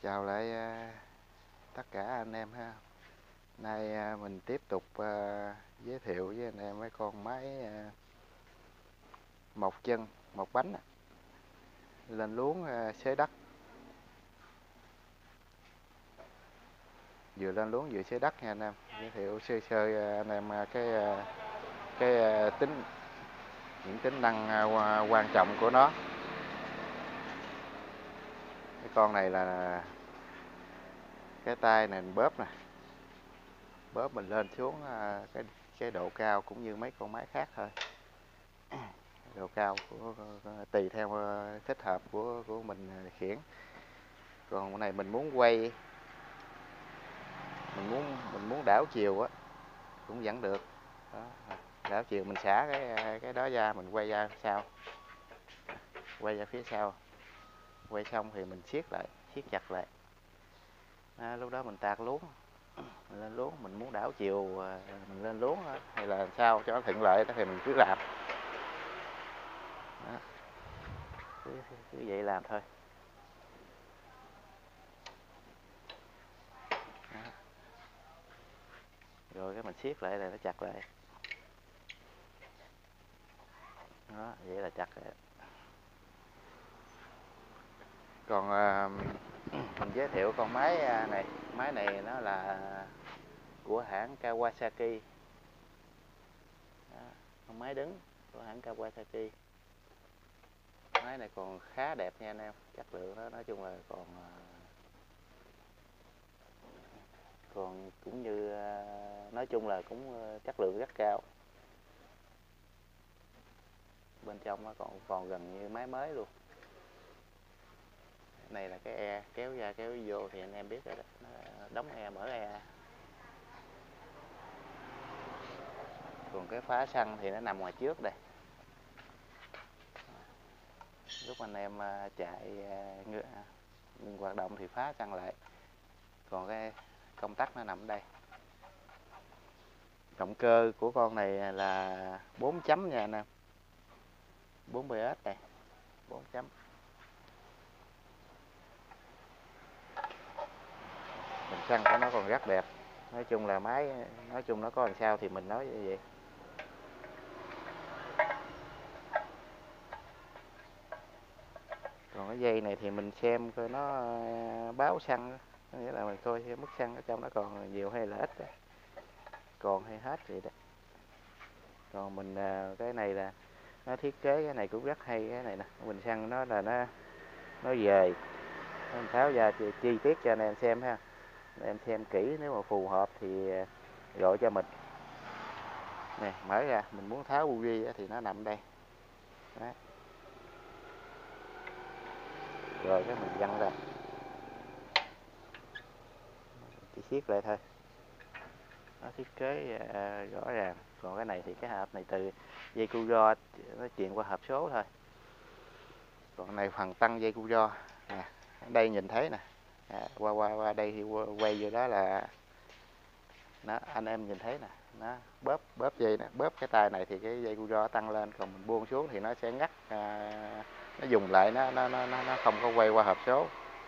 Chào lại tất cả anh em ha. Nay mình tiếp tục giới thiệu với anh em mấy con máy một chân, một bánh lên luống xới đất. Vừa lên luống vừa xới đất nha anh em. Giới thiệu sơ sơ anh em những tính năng quan trọng của nó. Cái con này là cái tay này mình bóp nè. Bóp mình lên xuống cái độ cao cũng như mấy con máy khác thôi. Độ cao của tùy theo thích hợp của mình khiển. Còn cái này mình muốn quay, mình muốn đảo chiều á cũng vẫn được. Đó, đảo chiều mình xả cái đó ra, mình quay ra sau, quay ra phía sau, quay xong thì mình siết lại, siết chặt lại. Đó, lúc đó mình tạt luống, mình lên luống, mình muốn đảo chiều mình lên luống đó, hay là sao cho nó thuận lợi thì mình cứ làm. Đó, cứ vậy làm thôi. Đó. Rồi cái mình siết lại là nó chặt lại. Đó, vậy là chặt rồi. Còn mình giới thiệu con máy này. Máy này nó là của hãng Kawasaki. Đó, con máy đứng của hãng Kawasaki. Máy này còn khá đẹp nha anh em. Chất lượng đó nói chung là còn cũng như nói chung là cũng chất lượng rất cao. Bên trong nó còn gần như máy mới luôn. Này là cái e kéo ra kéo vô thì anh em biết rồi đó, nó đóng e mở e. Còn cái phá xăng thì nó nằm ngoài trước đây. Lúc anh em chạy hoạt động thì phá xăng lại. Còn cái công tắc nó nằm ở đây. Động cơ của con này là 4 chấm nha anh em. 4 PS đây. 4 chấm. Bình xăng của nó còn rất đẹp. Nói chung là máy, nói chung nó có làm sao thì mình nói như vậy. Còn cái dây này thì mình xem coi nó báo xăng, có nghĩa là mình coi mức xăng ở trong nó còn nhiều hay là ít đó. Còn hay hết vậy đó. Còn mình cái này là nó thiết kế cái này cũng rất hay. Cái này nè, bình xăng nó là nó về, mình tháo ra chi tiết cho anh em xem ha. Anh em xem kỹ, nếu mà phù hợp thì gọi cho mình. Nè, mở ra, mình muốn tháo buji thì nó nằm đây. Đó. Rồi cái mình văng ra, chỉ siết lại thôi. Nó thiết kế rõ ràng. Còn cái này thì cái hộp này từ dây cu ro nó chuyển qua hộp số thôi. Còn này phần tăng dây cu ro nè, ở đây nhìn thấy nè. Qua đây thì quay vô đó là đó, anh em nhìn thấy nè, nó bóp dây nè, bóp cái tay này thì cái dây cu ro tăng lên, còn mình buông xuống thì nó sẽ ngắt, nó dùng lại, nó không có quay qua hộp số.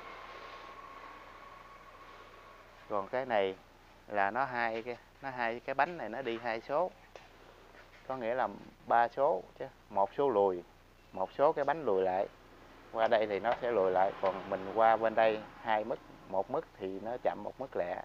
Còn cái này là nó hai cái bánh này nó đi 2 số, có nghĩa là 3 số chứ, một số lùi, một số cái bánh lùi lại. Qua đây thì nó sẽ lùi lại, còn mình qua bên đây 2 mức, một mức thì nó chậm một mức lẹ.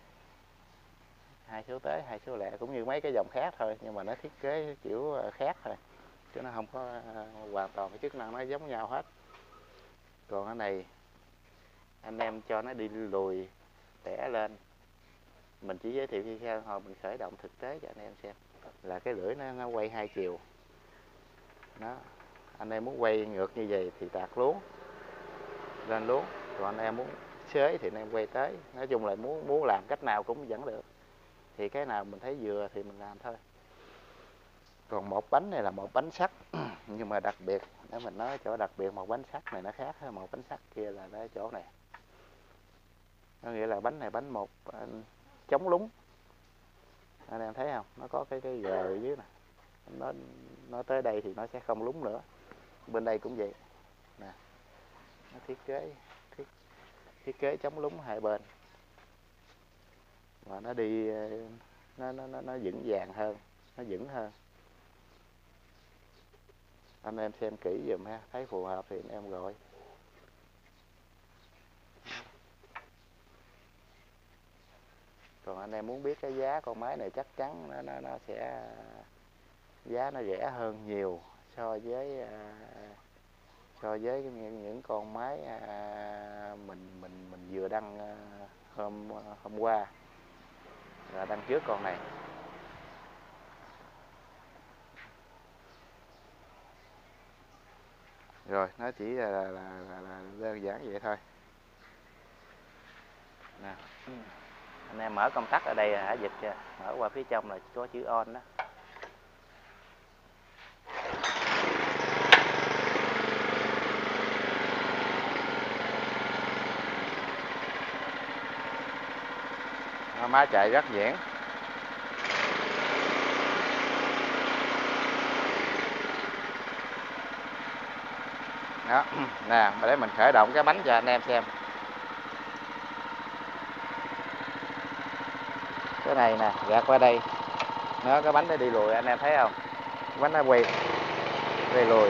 2 số tới 2 số lẹ, cũng như mấy cái dòng khác thôi, nhưng mà nó thiết kế kiểu khác thôi, chứ nó không có hoàn toàn cái chức năng nó giống nhau hết. Còn cái này anh em cho nó đi lùi tẻ lên, mình chỉ giới thiệu như theo hồi mình khởi động thực tế cho anh em xem là cái lưỡi nó quay 2 chiều. Đó, anh em muốn quay ngược như vậy thì tạt luống lên luống, còn anh em muốn xới thì anh em quay tới. Nói chung là muốn làm cách nào cũng vẫn được, thì cái nào mình thấy vừa thì mình làm thôi. Còn một bánh này là một bánh sắt nhưng mà đặc biệt, nếu mình nói chỗ đặc biệt một bánh sắt này nó khác hơn một bánh sắt kia là ở chỗ này. Có nghĩa là bánh này bánh một chống lúng, anh em thấy không, nó có cái gờ ở dưới nè, nó tới đây thì nó sẽ không lúng nữa. Bên đây cũng vậy nè, nó thiết thiết kế chống lún hai bên và nó đi nó vững vàng hơn, nó vững hơn. Anh em xem kỹ giùm ha, thấy phù hợp thì anh em gọi. Còn anh em muốn biết cái giá con máy này chắc chắn nó sẽ giá nó rẻ hơn nhiều so với những con máy mình vừa đăng hôm qua, là đăng trước con này. Rồi nó chỉ là đơn giản vậy thôi nè. Anh em mở công tắc ở đây hả, dịch mở qua phía trong là có chữ on đó. Máy chạy rất nhuyễn. Đó, nè, để mình khởi động cái bánh cho anh em xem. Cái này nè, gạt qua đây. Nó cái bánh nó đi lùi, anh em thấy không? Cái bánh nó quay lùi.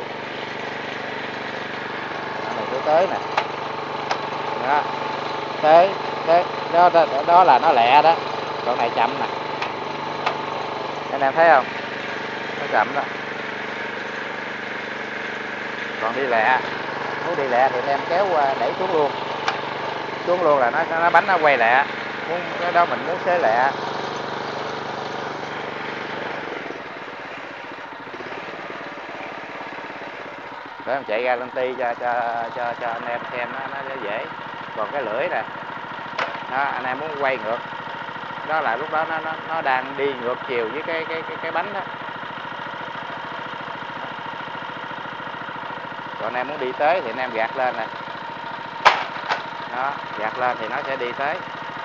Này cứ tới nè. Đó. Tới đó là nó lẹ đó. Còn này chậm nè. Anh em thấy không? Nó chậm đó. Còn đi lẹ, muốn đi lẹ thì anh em kéo đẩy xuống luôn là nó bánh nó quay lẹ. Muốn cái đó mình muốn xế lẹ. Để em chạy ra lên ti cho anh em xem nó dễ. Còn cái lưỡi nè, đó, anh em muốn quay ngược, đó là lúc đó nó đang đi ngược chiều với cái bánh đó. Còn anh em muốn đi tới thì anh em gạt lên nè, đó, gạt lên thì nó sẽ đi tới.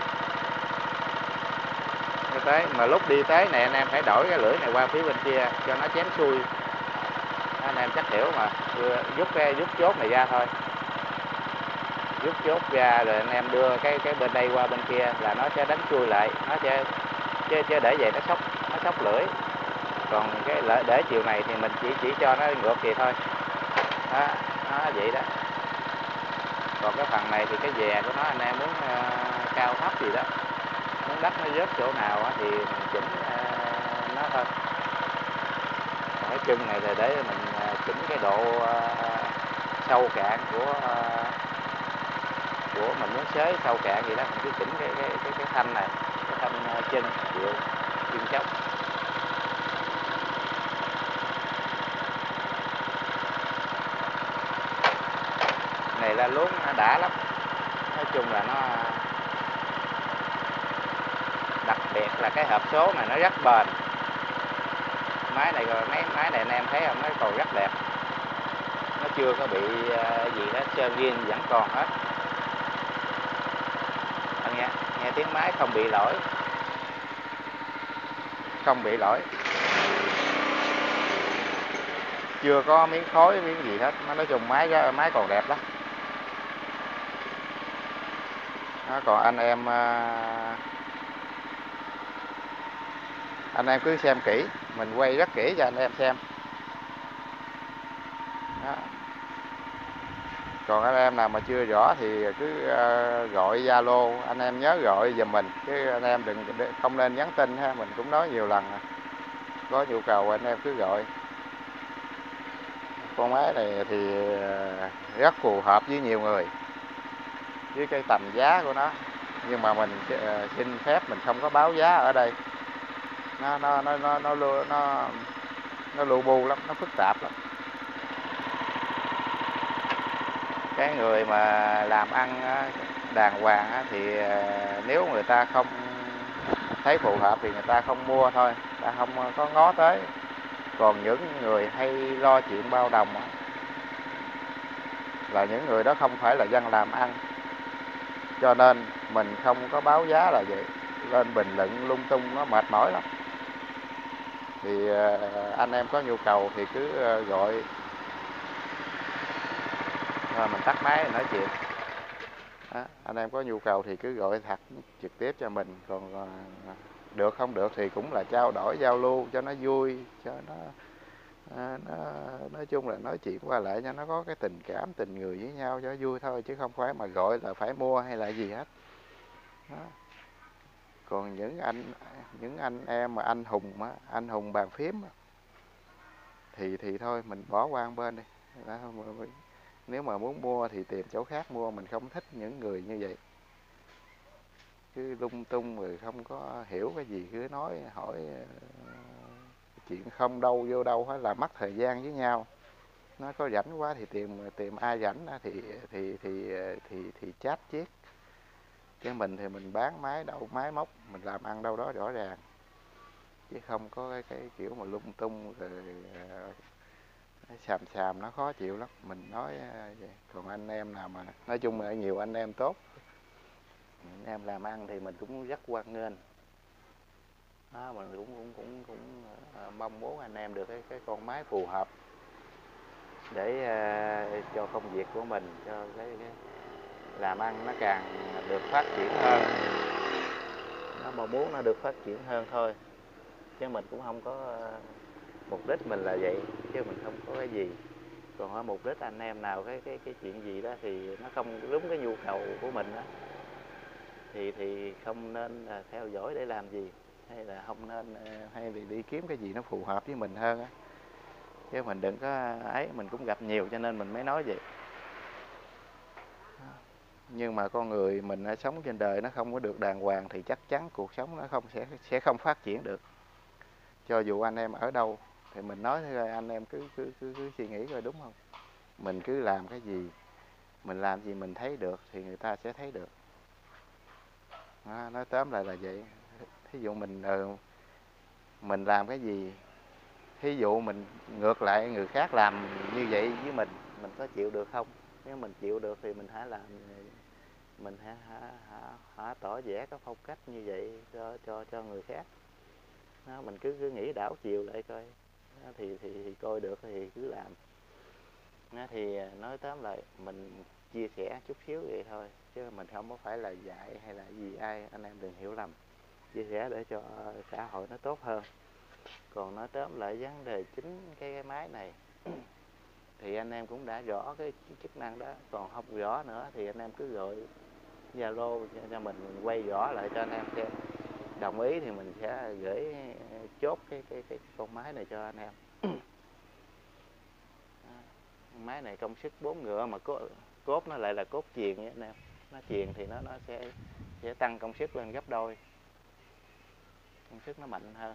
Mà lúc đi tới này anh em phải đổi cái lưỡi này qua phía bên kia cho nó chém xuôi. Anh em chắc hiểu mà, rút chốt này ra thôi, rút chốt ra rồi anh em đưa cái bên đây qua bên kia là nó sẽ đánh xuôi lại, nó sẽ chứ để vậy nó sóc lưỡi. Còn cái để chiều này thì mình chỉ cho nó ngược vậy thôi. Đó, nó vậy đó. Còn cái phần này thì cái dè của nó anh em muốn cao thấp gì đó, muốn đất nó rớt chỗ nào thì mình chỉnh nó thôi. Còn cái chân này là để mình chỉnh cái độ sâu cạn của mình muốn xới sâu cạn gì đó, mình cứ chỉnh cái thanh này, cái thanh chân chịu chân chốc. Này là luống nó đã lắm, nói chung là nó đặc biệt là cái hộp số này nó rất bền. Máy này rồi mấy máy này anh em thấy không, nó còn rất đẹp, nó chưa có bị gì hết, sơn riêng vẫn còn hết. Anh nghe tiếng máy không bị lỗi, chưa có miếng khói miếng gì hết. Nói chung máy còn đẹp lắm. Đó, còn anh em cứ xem kỹ, mình quay rất kỹ cho anh em xem. Đó. Còn anh em nào mà chưa rõ thì cứ gọi Zalo, anh em nhớ gọi giùm mình, chứ anh em không nên nhắn tin ha, mình cũng nói nhiều lần. Có nhu cầu anh em cứ gọi. Con máy này thì rất phù hợp với nhiều người, với cái tầm giá của nó. Nhưng mà mình xin phép mình không có báo giá ở đây. Nó lu bu lắm, nó phức tạp lắm. Cái người mà làm ăn đàng hoàng thì nếu người ta không thấy phù hợp thì người ta không mua thôi, người ta không có ngó tới. Còn những người hay lo chuyện bao đồng là những người đó không phải là dân làm ăn, cho nên mình không có báo giá là vậy. Lên bình luận lung tung nó mệt mỏi lắm. Thì anh em có nhu cầu thì cứ gọi. Rồi mình tắt máy nói chuyện. Đó, anh em có nhu cầu thì cứ gọi thật trực tiếp cho mình, còn được không được thì cũng là trao đổi giao lưu cho nó vui, cho nó nói chung là nói chuyện qua lại cho nó có cái tình cảm tình người với nhau cho vui thôi, chứ không phải mà gọi là phải mua hay là gì hết. Đó. Còn những anh em mà anh hùng bàn phím á, thì thôi mình bỏ qua một bên đi. Đó, nếu mà muốn mua thì tìm chỗ khác mua, mình không thích những người như vậy, cứ lung tung rồi không có hiểu cái gì cứ nói hỏi chuyện không đâu vô đâu hết, là mất thời gian với nhau. Nó có rảnh quá thì tìm ai rảnh thì chat chiết, chứ mình thì mình bán máy móc mình làm ăn đâu đó rõ ràng, chứ không có cái kiểu mà lung tung rồi xàm nó khó chịu lắm, mình nói vậy. Còn anh em nào mà nói chung là nhiều anh em tốt, anh em làm ăn thì mình cũng rất hoan nghênh. Đó, mình cũng mong muốn anh em được cái con máy phù hợp để cho công việc của mình, cho cái làm ăn nó càng được phát triển hơn. Nó mong muốn nó được phát triển hơn thôi, chứ mình cũng không có mục đích mình là vậy, chứ mình không có cái gì. Còn ở mục đích anh em nào cái chuyện gì đó thì nó không đúng cái nhu cầu của mình đó, thì không nên theo dõi để làm gì, hay là không nên hay đi kiếm cái gì nó phù hợp với mình hơn á, chứ mình đừng có ấy. Mình cũng gặp nhiều cho nên mình mới nói vậy. Nhưng mà con người mình sống trên đời nó không có được đàng hoàng thì chắc chắn cuộc sống nó sẽ không phát triển được. Cho dù anh em ở đâu thì mình nói thôi, anh em cứ suy nghĩ coi đúng không. Mình cứ làm cái gì, mình làm gì mình thấy được thì người ta sẽ thấy được. Đó, nói tóm lại là vậy. Thí dụ mình làm cái gì, thí dụ mình ngược lại người khác làm như vậy với mình có chịu được không? Nếu mình chịu được thì mình hãy làm, mình hãy tỏ vẻ cái phong cách như vậy cho người khác. Đó, mình cứ nghĩ đảo chiều lại coi. Đó, thì coi được thì cứ làm. Đó, thì nói tóm lại mình chia sẻ chút xíu vậy thôi, chứ mình không có phải là dạy hay là gì ai, anh em đừng hiểu lầm. Chia sẻ để cho xã hội nó tốt hơn. Còn nói tóm lại vấn đề chính cái máy này thì anh em cũng đã rõ cái chức năng đó. Còn không rõ nữa thì anh em cứ gọi Zalo cho mình quay rõ lại cho anh em xem. Đồng ý thì mình sẽ gửi chốt cái con máy này cho anh em. Máy này công suất 4 ngựa mà cốt nó lại là cốt chuyền nha anh em. Nó chuyền thì nó sẽ tăng công suất lên gấp đôi, công suất nó mạnh hơn.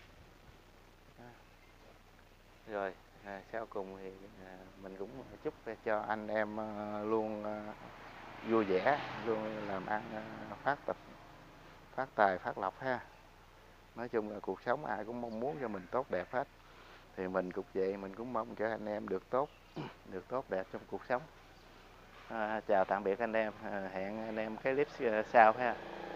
Rồi sau cùng thì mình cũng chúc cho anh em luôn vui vẻ, luôn làm ăn phát tài phát lộc ha. Nói chung là cuộc sống ai cũng mong muốn cho mình tốt đẹp hết, thì mình cũng vậy, mình cũng mong cho anh em được tốt đẹp trong cuộc sống. Chào tạm biệt anh em, hẹn anh em cái clip sau ha.